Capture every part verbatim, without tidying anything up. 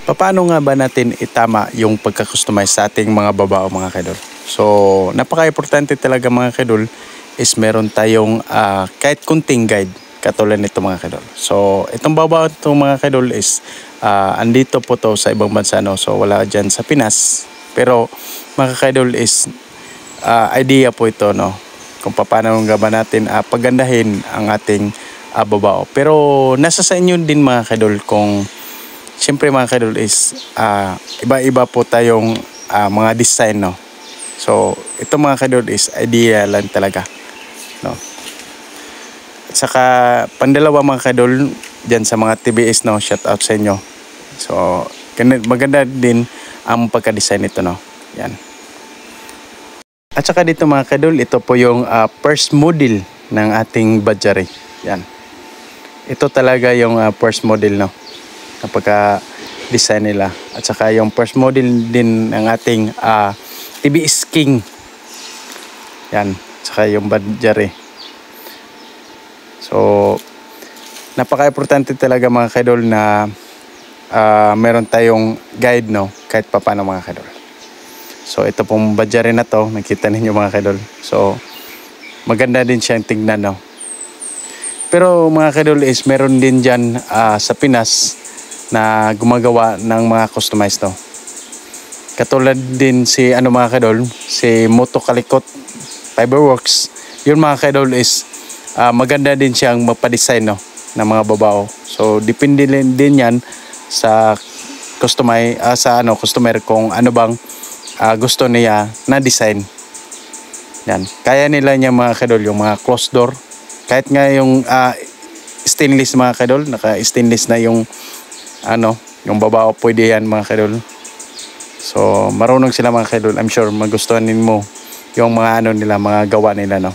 Paano nga ba natin itama yung pagka-customize sa ating mga babao mga kaidol? So, napaka-importante talaga mga kaidol is meron tayong uh, kahit kunting guide katulad nito mga kaidol. So, itong babao itong mga kaidol is uh, andito po to sa ibang bansa, no? So, wala dyan sa Pinas. Pero mga kaidol is uh, idea po ito, no? Kung paano nga ba natin uh, pagandahin ang ating uh, babao. Pero nasa sa inyo din mga kaidol kung siyempre mga kaidol is uh, iba-iba po tayong uh, mga design, no. So ito mga kaidol is idea lang talaga, no. At saka pandalawa mga kaidol diyan sa mga T B S, no, shout out sa inyo. So maganda din ang pagka-design nito, no. Yan. At saka dito mga kaidol, ito po yung uh, first model ng ating Badgery. Yan. Ito talaga yung uh, first model, no, kapag design nila. At saka yung first model din ng ating uh, T B S King. Yan. At saka yung Badgery. So napaka-importante talaga mga kaidol na uh, meron tayong guide, no, kahit pa paano mga kaidol. So ito pong Badgery na to, nakita ninyo mga kaidol. So maganda din siyang tingnan, no. Pero mga kaidol is meron din dyan uh, sa Pinas na gumagawa ng mga customized, no. Katulad din si ano mga kaidol, si Moto Kalikot Fiberworks. Yun mga kaidol is uh, maganda din siyang magpa-design, no, ng mga babao. So depende din yan sa customer uh, sa ano customer kung ano bang uh, gusto niya na design. Yan. Kaya nila niya mga kaidol yung mga closed door. Kahit nga yung uh, stainless mga kaidol, naka-stainless na yung ano, yung babao, pwede yan mga kaidol. So marunong sila mga kaidol. I'm sure magustuhan din mo yung mga ano nila, mga gawa nila, no.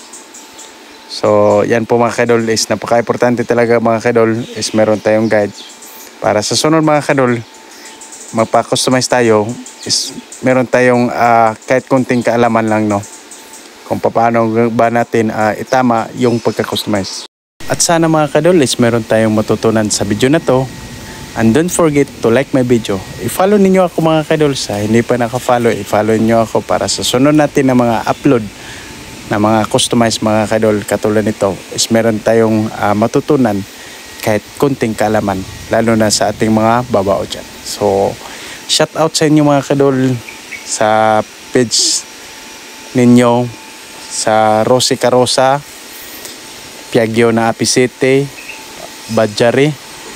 So yan po mga kaidol is napaka-importante talaga mga kaidol is meron tayong guide para sa sunod mga kaidol magpa-customize tayo is meron tayong uh, kahit kunting kaalaman lang, no, kung paano ba natin uh, itama yung pagka-customize. At sana mga kaidol is meron tayong matutunan sa video na to. And don't forget to like my video. I-follow ninyo ako mga kaidol. Sa hindi pa naka-follow, i-follow niyo ako para sa sunod natin na mga upload na mga customized mga kaidol katulad nito is meron tayong uh, matutunan kahit kunting kaalaman, lalo na sa ating mga babao dyan. So shout out sa inyo mga kaidol sa page ninyo sa Rosie Carosa, Piaggio na Apisete, Badgery,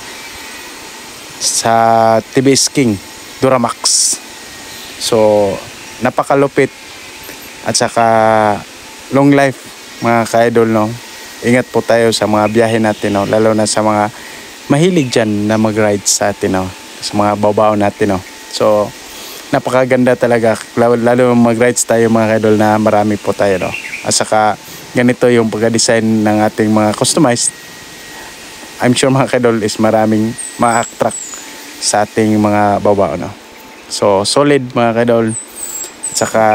sa T B S King, Duramax. So napakalupit at saka long life mga kaidol, no. Ingat po tayo sa mga biyahe natin, no, lalo na sa mga mahilig dyan na mag-ride sa atin, no, sa mga babao natin, no. So napakaganda talaga, lalo mag-rides tayo mga kaidol na marami po tayo, no. At saka ganito yung pagka-design ng ating mga customized. I'm sure mga kaidol is maraming ma-attract sa ating mga babao, no. So solid mga kaidol. At saka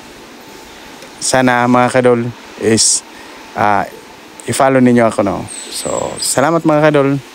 sana mga kaidol is uh, i-follow ninyo ako, no. So salamat mga kaidol.